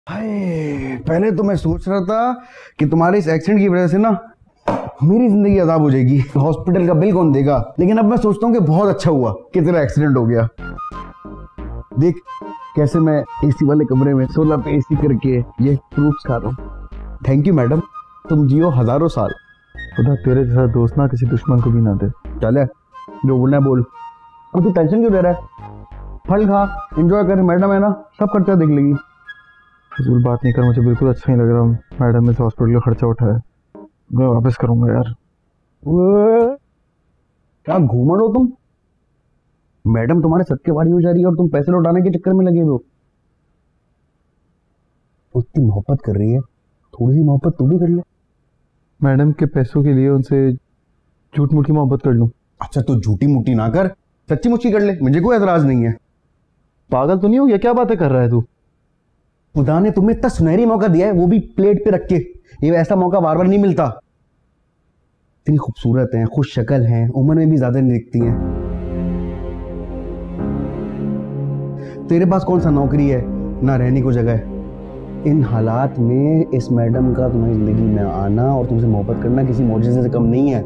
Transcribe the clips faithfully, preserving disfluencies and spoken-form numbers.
हाय, पहले तो मैं सोच रहा था कि तुम्हारे इस एक्सीडेंट की वजह से ना मेरी जिंदगी अजाब हो जाएगी, हॉस्पिटल का बिल कौन देगा। लेकिन अब मैं सोचता हूँ कि बहुत अच्छा हुआ कि तेरा एक्सीडेंट हो गया। देख कैसे मैं एसी वाले कमरे में सोलह पे एसी करके ये फ्रूट्स खा रहा हूँ। थैंक यू मैडम, तुम जियो हजारों साल। खुदा तेरे जैसा दोस्त ना किसी दुश्मन को भी ना दे। चले जो बोलना है बोल, और तू टेंशन क्यों ले रहा है? फल खा, एंजॉय कर, मैडम है ना, सब खर्चा देख लेगी। फिजूल बात नहीं कर, मुझे बिल्कुल अच्छा नहीं लग रहा। मैडम ने हॉस्पिटल का खर्चा उठाया, मैं वापस करूंगा यार। क्या घूमड़ हो तुम? मैडम तुम्हारे सत्तेवारी हो जा रही है और तुम पैसे लौटाने के चक्कर में लगे हो। उतनी मोहब्बत कर रही है, थोड़ी सी मोहब्बत तू भी कर ले। मैडम के पैसों के लिए उनसे झूठ मूठ की मोहब्बत कर लूं? अच्छा तू झूठी मूठी ना कर, सच्ची मुच्ची कर ले, मुझे कोई एतराज नहीं है। पागल तो नहीं हो गया? क्या बातें कर रहा है तू? खुदा ने तुम्हें इतना सुनहरी मौका दिया है, वो भी प्लेट पे रख के। ये ऐसा मौका बार बार नहीं मिलता। इतनी खूबसूरत हैं, खुश शक्ल हैं, उम्र में भी ज्यादा नहीं दिखती हैं। तेरे पास कौन सा नौकरी है, ना रहने को जगह है। इन हालात में इस मैडम का तुम्हारी जिंदगी में आना और तुमसे मोहब्बत करना किसी मौजूदे से कम नहीं है।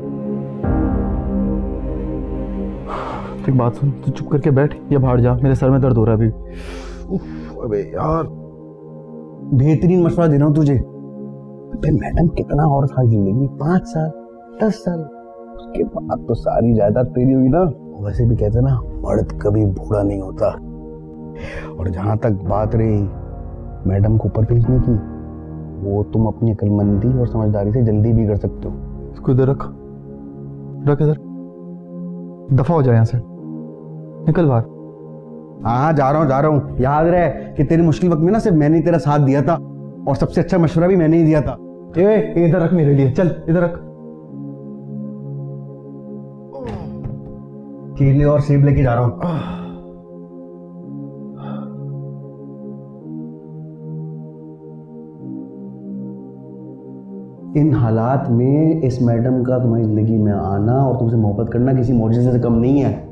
एक बात सुन, तू चुप करके बैठ या बाहर जा, मेरे सर में दर्द हो रहा है अभी। उफ, अबे यार, बेहतरीन मशवरा दे रहा हूं तुझे। अबे मैडम कितना और साल जिंदगी, पांच साल दस साल, उसके बाद तो सारी जायदाद तेरी हुई ना। वैसे भी कहते ना, मर्द कभी बूढ़ा नहीं होता। और जहां तक बात रही मैडम को ऊपर भेजने की, वो तुम अपनी अक्लमंदी और समझदारी से जल्दी भी कर सकते हो। इसको इधर रख, रख इधर, दफा हो जाए यहाँ से, निकल बाहर। हाँ जा रहा हूँ जा रहा हूँ। याद रहे कि तेरे मुश्किल वक्त में ना सिर्फ मैंने तेरा साथ दिया था, और सबसे अच्छा मशवरा भी मैंने ही दिया था। ए, इधर रख मेरे लिए, चल इधर रख। केले और सेब लेके जा रहा हूँ। इन हालात में इस मैडम का तुम्हारी जिंदगी में आना और तुमसे मोहब्बत करना किसी मौजूदे से कम नहीं है।